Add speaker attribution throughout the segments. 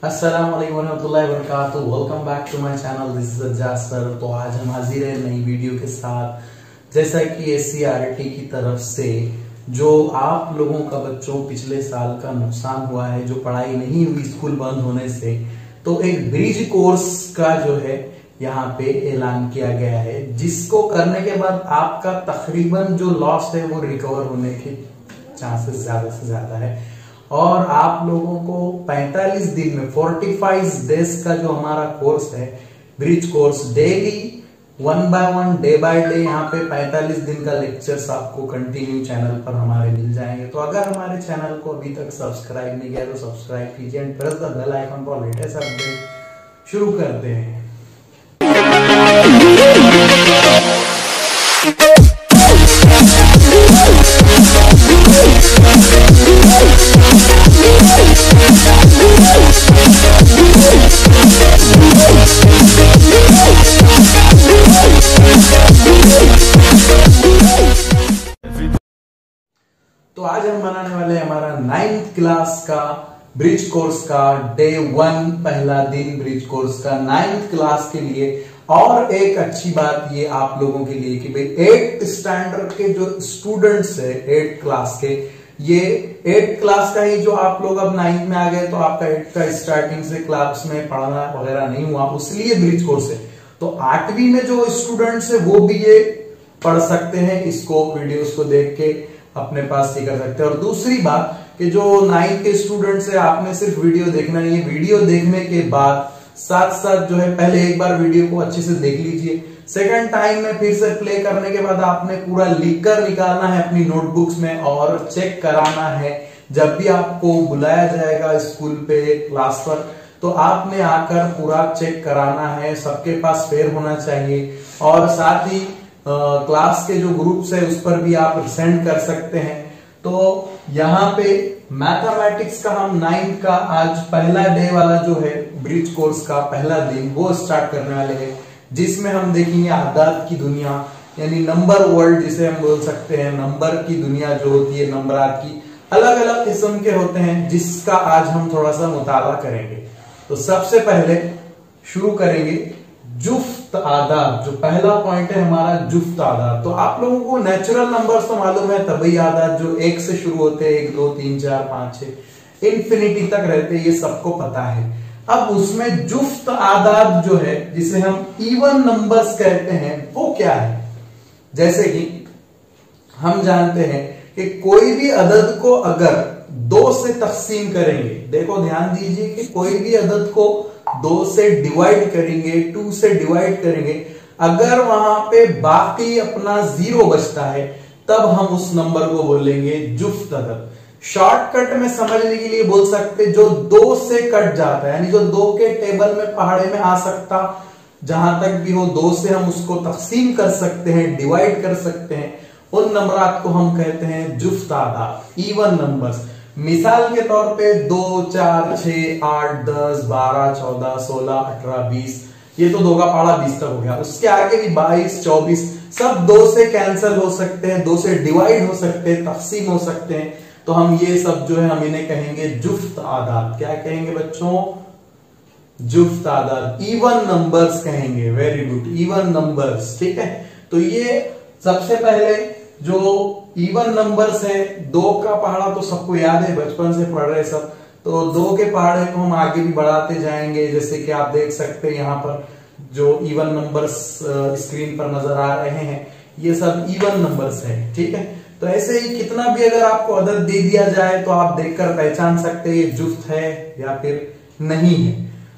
Speaker 1: अस्सलाम वालेकुम रहमतुल्लाहि व बरकातुहू। Welcome back to my channel, this is Ajjaz sir. तो आज हम हाजिर हैं नई वीडियो के साथ। जैसा कि एससीईआरटी की तरफ से जो आप लोगों का बच्चों पिछले साल का नुकसान हुआ है, जो पढ़ाई नहीं हुई स्कूल बंद होने से, तो एक ब्रिज कोर्स का जो है यहाँ पे ऐलान किया गया है, जिसको करने के बाद आपका तकरीबन जो लॉस है वो रिकवर होने के चांसेस ज्यादा से ज्यादा है। और आप लोगों को 45 दिन में 45 डेज का जो हमारा कोर्स है bridge course, daily 1 by 1 day by day यहाँ पे 45 दिन का लेक्चर्स आपको कंटिन्यू चैनल पर हमारे मिल जाएंगे। तो अगर हमारे चैनल को अभी तक सब्सक्राइब नहीं किया तो सब्सक्राइब कीजिए and press the bell icon for latest update. शुरू करते हैं। तो आज हम बनाने वाले हैं हमारा 9th क्लास का ब्रिज कोर्स का डे 1, पहला दिन ब्रिज कोर्स का 9th क्लास के लिए। और एक अच्छी बात ये आप लोगों के लिए कि भाई 8th स्टैंडर्ड के जो स्टूडेंट्स है 8th क्लास के, ये 8th क्लास का ही जो आप लोग अब 9th में आ गए तो आपका 8th का स्टार्टिंग से क्लास में पढ़ना वगैरह नहीं हुआ, उसलिए ब्रिज कोर्स है। तो 8वीं में जो स्टूडेंट्स है वो भी ये पढ़ सकते हैं, इसको वीडियोस को देख के अपने पास ही कर सकते हैं। और दूसरी बात कि जो 9th के स्टूडेंट्स है, आपने सिर्फ वीडियो देखना नहीं है, वीडियो देखने के बाद साथ साथ जो है पहले एक बार वीडियो को अच्छे से देख लीजिए, सेकंड टाइम में फिर से प्ले करने के बाद आपने पूरा लिख कर निकालना है अपनी नोटबुक्स में और चेक कराना है। जब भी आपको बुलाया जाएगा स्कूल पे क्लास पर तो आपने आकर पूरा चेक कराना है, सबके पास फेयर होना चाहिए। और साथ ही क्लास के जो ग्रुप्स है उस पर भी आप सेंड कर सकते हैं। तो यहाँ पे मैथमेटिक्स का हम 9th का आज पहला डे वाला जो है ब्रिज कोर्स का पहला दिन वो स्टार्ट करने वाले हैं, जिसमें हम देखेंगे आदाद की दुनिया यानी नंबर वर्ल्ड जिसे हम बोल सकते हैं। नंबर की दुनिया जो होती है, नंबरात की अलग अलग किस्म के होते हैं, जिसका आज हम थोड़ा सा मुताला करेंगे। तो सबसे पहले शुरू करेंगे जुफ्त आदाद। जो पहला पॉइंट है हमारा जुफ्त आदाद। तो आप लोगों को नेचुरल नंबर्स तो मालूम है, तभी आदाद जो 1 से शुरू होते हैं, 1 2 3 4 5 6 इंफिनिटी तक रहते हैं, ये सबको पता है। अब उसमें जुफ्त आदाद जो है जिसे हम इवन नंबर्स कहते हैं वो क्या है? जैसे कि हम जानते हैं कि कोई भी अदद को अगर 2 से तकसीम करेंगे, देखो ध्यान दीजिए कि कोई भी अदद को 2 से डिवाइड करेंगे, 2 से डिवाइड करेंगे, अगर वहां पे बाकी अपना 0 बचता है तब हम उस नंबर को बोलेंगे जुफ्त अदद। शॉर्टकट में समझने के लिए बोल सकते जो 2 से कट जाता है, यानी जो 2 के टेबल में पहाड़े में आ सकता, जहां तक भी हो 2 से हम उसको तकसीम कर सकते हैं, डिवाइड कर सकते हैं, उन नंबरात को हम कहते हैं जुफ्त आदाद, इवन नंबर्स। मिसाल के तौर पे 2 4 6 8 10 12 14 16 18 20, ये तो 2 का पहाड़ा 20 तक हो गया। उसके आगे भी 22 24 सब 2 से कैंसिल हो सकते हैं, 2 से डिवाइड हो सकते हैं, तकसीम हो सकते हैं। तो हम ये सब जो है हम इन्हें कहेंगे जुफ्त आदाद। क्या कहेंगे बच्चों? जुफ्त आदाद, इवन नंबर्स कहेंगे। Very good, even numbers. ठीक है, तो ये सबसे पहले जो इवन नंबर्स है, 2 का पहाड़ा तो सबको याद है, बचपन से पढ़ रहे सब। तो 2 के पहाड़े को हम आगे भी बढ़ाते जाएंगे, जैसे कि आप देख सकते हैं यहाँ पर जो इवन नंबर्स स्क्रीन पर नजर आ रहे हैं, ये सब इवन नंबर्स है। ठीक है, तो ऐसे ही कितना भी अगर आपको अदद दे दिया जाए तो आप देखकर पहचान सकते हैं ये जुफ्त है या फिर नहीं है।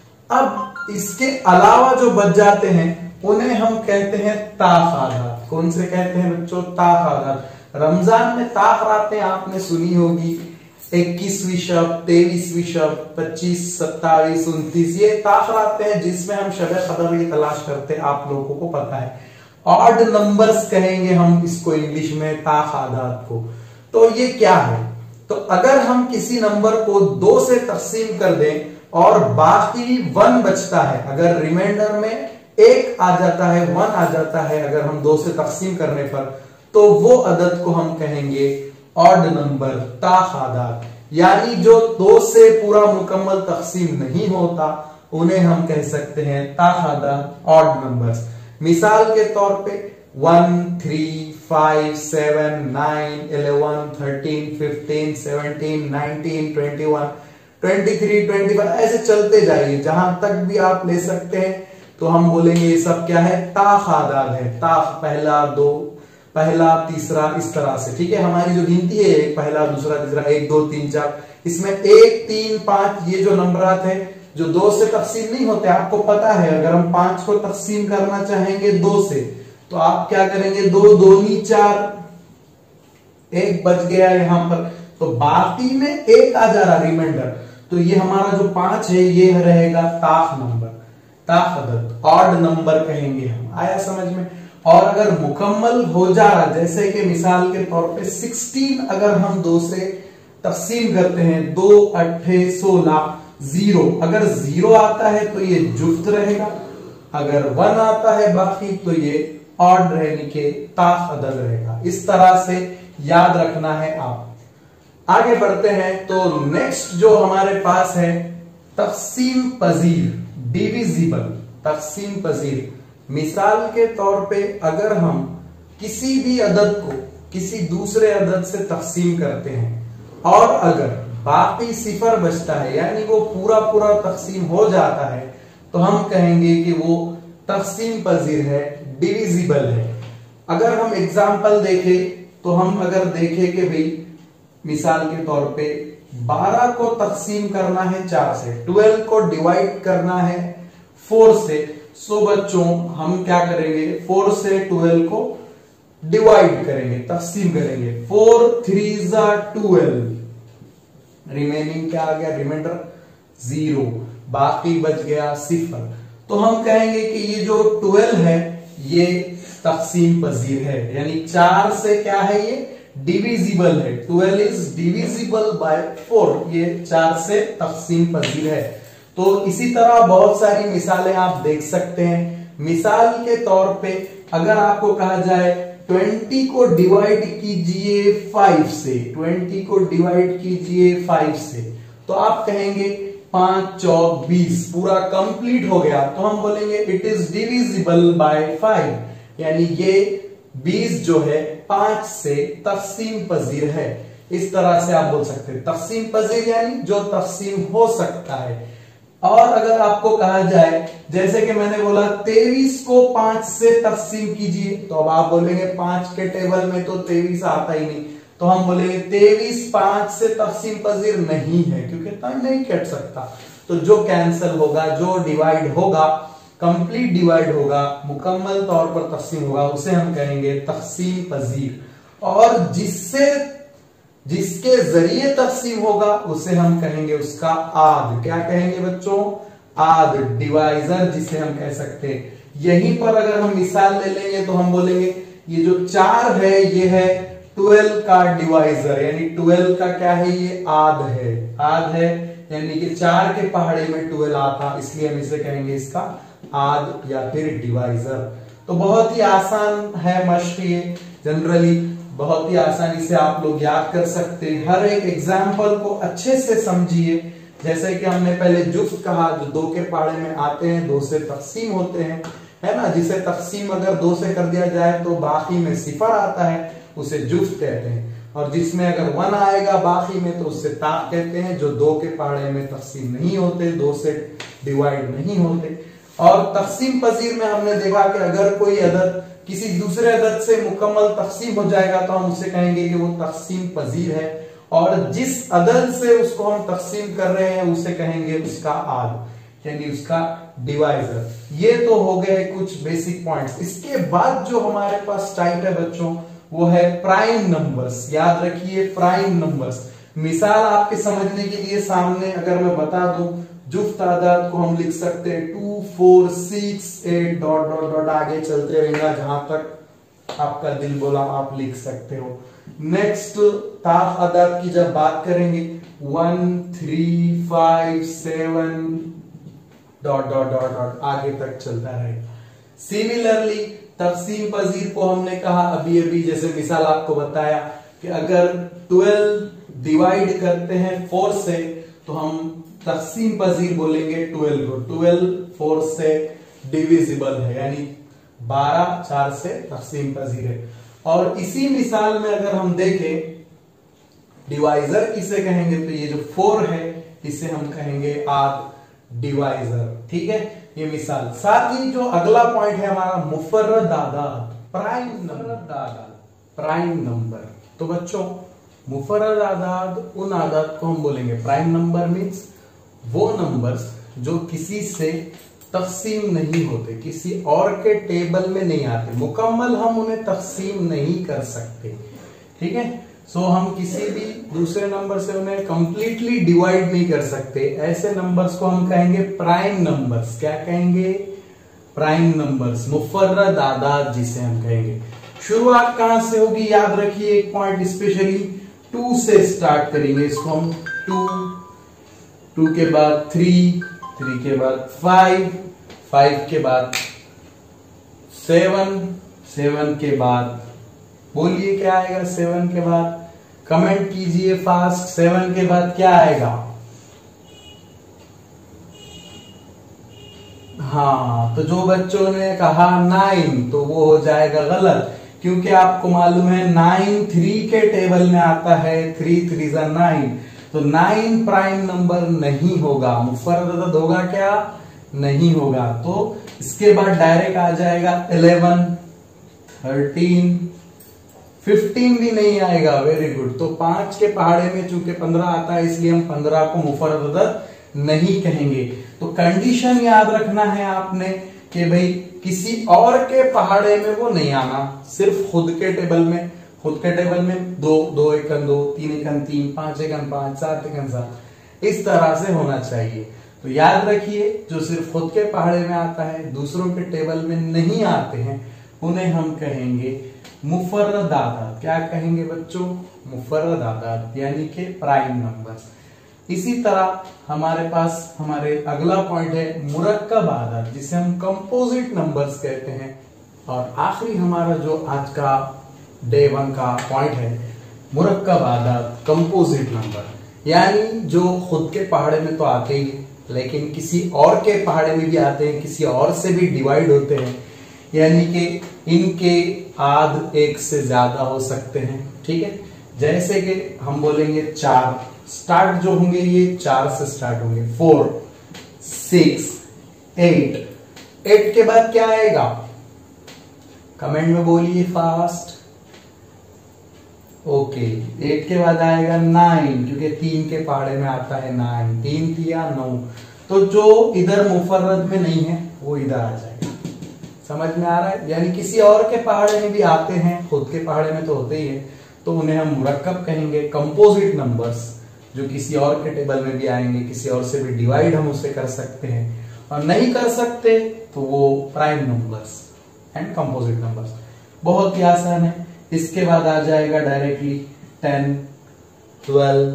Speaker 1: अब इसके अलावा जो बच जाते हैं उन्हें हम कहते हैं ताख आदाद। कौन से कहते हैं बच्चों? ताख आदाद। रमजान में ताख रातें आपने सुनी होगी, 21वीं शब, 23वीं शब, 25 27 29, ये ताख रातें हैं जिसमें हम शब कदर की तलाश करते हैं, आप लोगों को पता है। ऑड नंबर्स कहेंगे हम इसको इंग्लिश में, ताख आदाद को। तो ये क्या है? तो अगर हम किसी नंबर को 2 से तकसीम कर दें और बाकी 1 बचता है, अगर रिमाइंडर में 1 आ जाता है, 1 आ जाता है अगर हम 2 से तकसीम करने पर, तो वो अदद को हम कहेंगे ऑड नंबर, ताख आदाद। यानी जो 2 से पूरा मुकम्मल तकसीम नहीं होता उन्हें हम कह सकते हैं ताअदद ऑड नंबर्स। मिसाल के तौर पे 1, 3, 5, 7, 9, 11, 13, 15, 17, 19, 21, 23, 25 ऐसे चलते जाइए, जहां तक भी आप ले सकते हैं। तो हम बोलेंगे ये सब क्या है, ताअदद है। ता पहला, दो, पहला, तीसरा, इस तरह से। ठीक है, हमारी जो गिनती है पहला, दूसरा, तीसरा, 1, 2, 3, 4, इसमें 1, 3, 5 ये जो नंबरात है जो 2 से तकसीम नहीं होते, आपको पता है अगर हम 5 को तकसीम करना चाहेंगे 2 से तो आप क्या करेंगे, 2 दूनी 4, 1 बच गया यहां पर, तो बाकी में 1 आ जा रहा रिमाइंडर। तो ये हमारा जो 5 है ये रहेगा ताफ नंबर, ताअदद ऑड नंबर कहेंगे हम। आया समझ में? और अगर मुकम्मल हो जा रहा, जैसे कि मिसाल के तौर पे 16 अगर हम 2 से तकसीम करते हैं, 2 8 16, 0 अगर 0 आता है तो ये जुफ्त रहेगा, अगर 1 आता है बाकी तो ये ऑड रहने के ताअदद रहेगा। इस तरह से याद रखना है आप। आगे बढ़ते हैं तो नेक्स्ट जो हमारे पास है तकसीम पजीर, डिविजिबल, तकसीम पजीर। मिसाल के तौर पे अगर हम किसी भी अदद को किसी दूसरे अदद से तकसीम करते हैं और अगर बाकी सिफर बचता है, यानी वो पूरा पूरा तकसीम हो जाता है, तो हम कहेंगे कि वो तकसीम पजीर है, डिविजिबल है। अगर हम एग्जाम्पल देखें तो हम अगर देखें कि भाई मिसाल के तौर पे 12 को तकसीम करना है 4 से, 12 को डिवाइड करना है 4 से, सो बच्चों हम क्या करेंगे, 4 से 12 को डिवाइड करेंगे, तकसीम करेंगे। 4 3 12, रिमेनिंग क्या आ गया, रिमाइंडर 0, बाकी बच गया 0। तो हम कहेंगे कि ये जो 12 है ये तकसीम पजीर है, यानी 4 से क्या है, ये डिविजिबल है। 12 इज डिविजिबल बाय 4, ये 4 से तकसीम पजीर है। तो इसी तरह बहुत सारी मिसालें आप देख सकते हैं। मिसाल के तौर पे अगर आपको कहा जाए 20 को डिवाइड कीजिए 5 से, 20 को डिवाइड कीजिए 5 से, तो आप कहेंगे 5 चौक 20, पूरा कंप्लीट हो गया। तो हम बोलेंगे इट इज डिविजिबल बाय 5, यानी ये 20 जो है 5 से तकसीम पजीर है। इस तरह से आप बोल सकते हैं तकसीम पजीर यानी जो तकसीम हो सकता है। और अगर आपको कहा जाए, जैसे कि मैंने बोला 23 को 5 से तकसीम कीजिए, तो अब आप बोलेंगे 5 के टेबल में तो 23 आता ही नहीं, तो हम बोलेंगे 23 5 से तकसीम पजीर नहीं है, क्योंकि तक नहीं कट सकता। तो जो कैंसिल होगा, जो डिवाइड होगा, कंप्लीट डिवाइड होगा, मुकम्मल तौर पर तकसीम होगा, उसे हम कहेंगे तकसीम पजीर। और जिसके जरिए तकसीम होगा उसे हम कहेंगे उसका आद। क्या कहेंगे बच्चों, आद, डिवाइजर जिसे हम कह सकते हैं। यहीं पर अगर हम मिसाल ले लेंगे तो हम बोलेंगे ये जो 4 है ये है 12 का डिवाइजर, यानी 12 का क्या है, ये आद है, आद है, यानी कि 4 के पहाड़े में 12 आता, इसलिए हम इसे कहेंगे इसका आद या फिर डिवाइजर। तो बहुत ही आसान है मश्क, ये जनरली बहुत ही आसानी से आप लोग याद कर सकते हैं। हर एक एग्जाम्पल को अच्छे से समझिए। जैसे कि हमने पहले जुफ्त कहा, जो 2 के पहाड़े में आते हैं, 2 से तकसीम होते हैं, है ना, जिसे तकसीम अगर 2 से कर दिया जाए तो बाकी में सिफर आता है, उसे जुफ्त कहते हैं। और जिसमें अगर 1 आएगा बाकी में तो उससे ताक कहते हैं। जो 2 के पहाड़े में तकसीम नहीं होते, 2 से डिवाइड नहीं होते। और तकसीम पजीर में हमने देखा कि अगर कोई अदद किसी दूसरे अदद से मुकम्मल तकसीम हो जाएगा तो हम उससे कहेंगे कि वो तकसीम पजीर है, और जिस अदद से उसको हम तकसीम कर रहे हैं उसे कहेंगे उसका आद, यानी उसका डिवाइजर। ये तो हो गए कुछ बेसिक पॉइंट्स। इसके बाद जो हमारे पास टाइप है बच्चों वो है प्राइम नंबर्स। याद रखिए प्राइम नंबर्स। मिसाल आपके समझने के लिए सामने अगर मैं बता दूं, जुफ्त तादाद को हम लिख सकते हैं 2 4 6 8 डॉट डॉट डॉट, आगे चलते रहेगा जहां तक आपका दिल बोला आप लिख सकते हो। नेक्स्ट ताफ अदाद की जब बात करेंगे 1 3 5 7 डॉट डॉट डॉट डॉट आगे तक चलता रहेगा। सिमिलरली तकसीम पजीर को हमने कहा अभी अभी, जैसे मिसाल आपको बताया कि अगर 12 डिवाइड करते हैं 4 से तो हम तकसीम पजीर बोलेंगे 12 को। 12 4 से डिविजिबल है, यानी 12 4 से तकसीम पजीर है। और इसी मिसाल में अगर हम देखें डिवाइजर किसे कहेंगे, तो ये जो 4 है इसे हम कहेंगे आद डिवाइजर। ठीक है, ये मिसाल। साथ ही जो अगला पॉइंट है हमारा मुफर्रद आदाद, प्राइम नंबर। प्राइम नंबर, तो बच्चों मुफर्रद आदाद उन आदाद को हम बोलेंगे प्राइम नंबर। मीन्स वो नंबर्स जो किसी से तकसीम नहीं होते, किसी और के टेबल में नहीं आते, मुकम्मल हम उन्हें तकसीम नहीं कर सकते। ठीक है, सो हम किसी भी दूसरे नंबर से उन्हें कंप्लीटली डिवाइड नहीं कर सकते। ऐसे नंबर्स को हम कहेंगे प्राइम नंबर्स। क्या कहेंगे? प्राइम नंबर्स, मुफर्रद आदाद जिसे हम कहेंगे। शुरुआत कहां से होगी? याद रखिए एक पॉइंट स्पेशली 2 से स्टार्ट करेंगे इसको हम। 2 के बाद 3 के बाद 5 के बाद 7 के बाद, बोलिए क्या आएगा 7 के बाद? कमेंट कीजिए फास्ट। 7 के बाद क्या आएगा? हाँ, तो जो बच्चों ने कहा 9 तो वो हो जाएगा गलत, क्योंकि आपको मालूम है 9 3 के टेबल में आता है। 3 3 जा 9, तो 9 प्राइम नंबर नहीं होगा। मुफर्रद होगा क्या? नहीं होगा। तो इसके बाद डायरेक्ट आ जाएगा 11 13 15 भी नहीं आएगा। Very good. तो 5 के पहाड़े में चूंकि 15 आता है इसलिए हम 15 को मुफर्रद नहीं कहेंगे। तो कंडीशन याद रखना है आपने कि भाई किसी और के पहाड़े में वो नहीं आना, सिर्फ खुद के टेबल में। खुद के टेबल में 2 एकन 2, 3 एकन 3, 5 एकन 5, 7 एकन 7, इस तरह से होना चाहिए। तो याद रखिए जो सिर्फ खुद के पहाड़े में आता है, दूसरों के टेबल में नहीं आते हैं, उन्हें हम कहेंगे मुफर्रद आदाद। क्या कहेंगे बच्चों? मुफर्रद आदाद, यानी कि प्राइम नंबर्स। इसी तरह हमारे पास हमारे अगला पॉइंट है मुरक्कब आदाद, जिसे हम कंपोजिट नंबर्स कहते हैं। और आखिरी हमारा जो आज का डे 1 का पॉइंट है मुरक्कब आदाद, कंपोजिट नंबर, यानी जो खुद के पहाड़े में तो आते ही लेकिन किसी और के पहाड़े में भी आते हैं, किसी और से भी डिवाइड होते हैं, यानी कि इनके आद 1 से ज्यादा हो सकते हैं। ठीक है, जैसे कि हम बोलेंगे 4, स्टार्ट जो होंगे ये 4 से स्टार्ट होंगे। 4 6 8 के बाद क्या आएगा? कमेंट में बोलिए फास्ट। ओके, 8 के बाद आएगा 9, क्योंकि 3 के पहाड़े में आता है 9। 3 3 9, तो जो इधर मुफर्रद में नहीं है वो इधर आ जाएगा। समझ में आ रहा है? यानी किसी और के पहाड़े में भी आते हैं, खुद के पहाड़े में तो होते ही है, तो उन्हें हम मुरक्कब कहेंगे। कंपोजिट नंबर्स जो किसी और के टेबल में भी आएंगे, किसी और से भी डिवाइड हम उससे कर सकते हैं, और नहीं कर सकते तो वो prime numbers and composite numbers. बहुत ही आसान है। इसके बाद आ जाएगा डायरेक्टली 10 12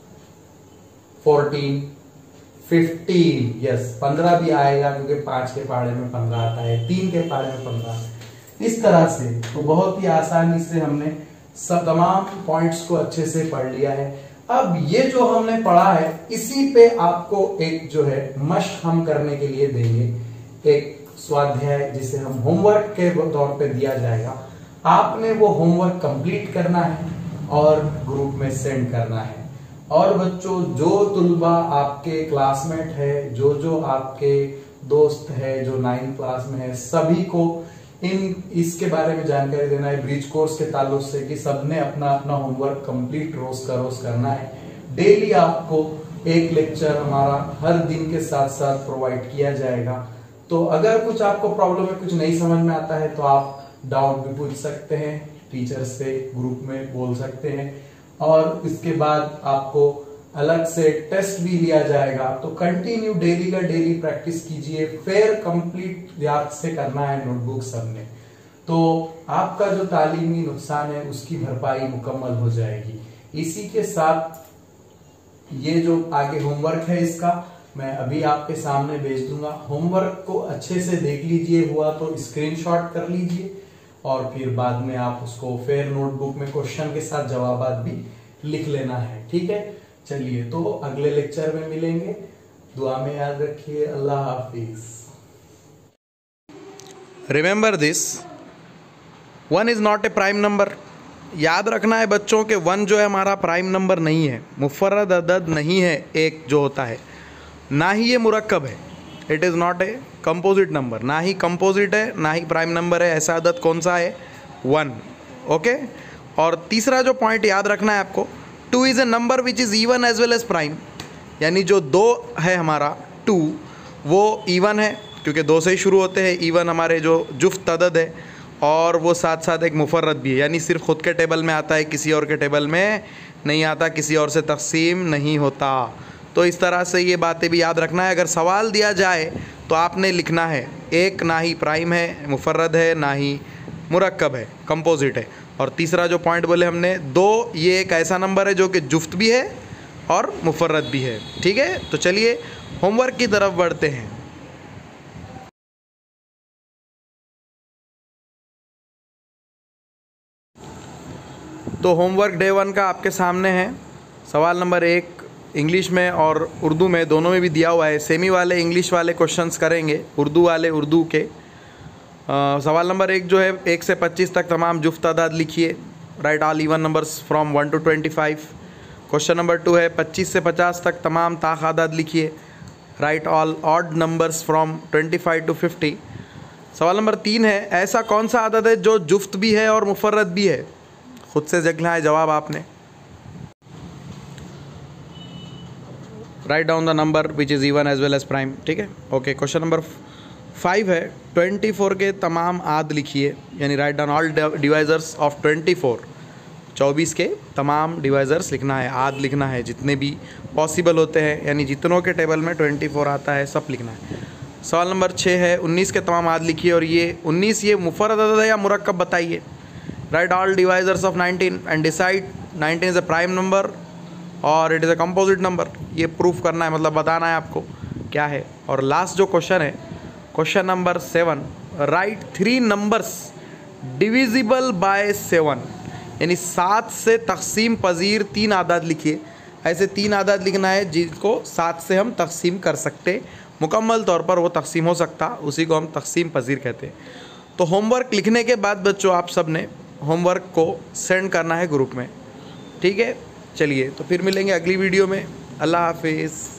Speaker 1: 14 15, यस 15 भी आएगा, क्योंकि 5 के पहाड़े में 15 आता है, 3 के पहाड़े में 15। इस तरह से तो बहुत ही आसानी से हमने सब तमाम पॉइंट्स को अच्छे से पढ़ लिया है। अब ये जो हमने पढ़ा है इसी पे आपको एक जो है मशक हम करने के लिए देंगे, एक स्वाध्याय जिसे हम होमवर्क के तौर पे दिया जाएगा। आपने वो होमवर्क कंप्लीट करना है और ग्रुप में सेंड करना है। और बच्चों जो तुलबा आपके क्लासमेट है, जो आपके दोस्त है जो 9th क्लास में है, सभी को इसके बारे में जानकारी देना है ब्रिज कोर्स के ताल्लुक से कि सबने अपना अपना होमवर्क कंप्लीट रोज का रोज करना है। डेली आपको एक लेक्चर हमारा हर दिन के साथ साथ प्रोवाइड किया जाएगा। तो अगर कुछ आपको प्रॉब्लम है, कुछ नहीं समझ में आता है, तो आप डाउट भी पूछ सकते हैं, टीचर से ग्रुप में बोल सकते हैं, और इसके बाद आपको अलग से टेस्ट भी लिया जाएगा। तो कंटिन्यू डेली का डेली प्रैक्टिस कीजिए, फिर कंप्लीट याद से करना है नोटबुक सबने, तो आपका जो तालीमी नुकसान है उसकी भरपाई मुकम्मल हो जाएगी। इसी के साथ ये जो आगे होमवर्क है इसका मैं अभी आपके सामने भेज दूंगा। होमवर्क को अच्छे से देख लीजिए, हुआ तो स्क्रीनशॉट कर लीजिए और फिर बाद में आप उसको फिर नोटबुक में क्वेश्चन के साथ जवाब भी लिख लेना है। ठीक है, चलिए तो अगले लेक्चर में मिलेंगे। दुआ में याद रखिए। अल्लाह हाफिज। Remember this, 1 is not a prime number. याद रखना है बच्चों के 1 जो है हमारा प्राइम नंबर नहीं है, मुफर्रद अदद नहीं है एक जो होता है, ना ही ये मुरक्कब है। It is not a composite number, ना ही कंपोजिट है ना ही प्राइम नंबर है। ऐसा अदद कौन सा है? 1। ओके। और तीसरा जो पॉइंट याद रखना है आपको, 2 is a number which is even as well as prime. यानी जो 2 है हमारा 2 वो इवन है क्योंकि 2 से ही शुरू होते हैं। इवन हमारे जो जुफ्त अदद है और वो साथ साथ एक मुफर्रद भी है, यानी सिर्फ खुद के टेबल में आता है, किसी और के टेबल में नहीं आता, किसी और से तकसीम नहीं होता। तो इस तरह से ये बातें भी याद रखना है। अगर सवाल दिया जाए तो आपने लिखना है 1 ना ही प्राइम है, मुफर्रद है, ना ही मुरक्कब है, कंपोजिट है। और तीसरा जो पॉइंट बोले हमने 2, ये एक ऐसा नंबर है जो कि जुफ्त भी है और मुफर्रद भी है। ठीक है, तो चलिए होमवर्क की तरफ बढ़ते हैं। तो होमवर्क डे 1 का आपके सामने है। सवाल नंबर 1 इंग्लिश में और उर्दू में दोनों में भी दिया हुआ है। सेमी वाले इंग्लिश वाले क्वेश्चंस करेंगे, उर्दू वाले उर्दू के। सवाल नंबर 1 जो है 1 से 25 तक तमाम जुफ्त तादाद लिखिए। Write all even numbers from 1 to 25। Question number 2 है 25 से 50 तक तमाम ताक आदाद लिखिए। Write all odd numbers from 25 to 50। सवाल नंबर 3 है ऐसा कौन सा आदद है जो जुफ्त भी है और मुफर्रद भी है? खुद से लिखना है जवाब आपने। Write down the number which is even as well as prime. ठीक है, ओके। क्वेश्चन नंबर 5 है 24 के तमाम आद लिखिए, यानी write down all divisors of 24। 24 के तमाम डिवाइजर्स लिखना है, आद लिखना है, जितने भी पॉसिबल होते हैं, यानी जितनों के टेबल में 24 आता है सब लिखना है। सवाल नंबर 6 है 19 के तमाम आद लिखिए और ये 19 ये मुफर्रद अदद है या मुरक्कब बताइए। Write all divisors of 19 and decide 19 is a prime number और it is a composite number. ये प्रूफ करना है, मतलब बताना है आपको क्या है। और लास्ट जो क्वेश्चन है question number 7, write 3 numbers divisible by 7, यानी 7 से तकसीम पजीर 3 आदाद लिखिए। ऐसे 3 आदाद लिखना है जिनको 7 से हम तकसीम कर सकते, मुकम्मल तौर पर वो तकसीम हो सकता, उसी को हम तकसीम पजीर कहते हैं। तो होमवर्क लिखने के बाद बच्चों आप सब ने होमवर्क को सेंड करना है ग्रुप में। ठीक है, चलिए तो फिर मिलेंगे अगली वीडियो में। अल्लाह हाफिज़।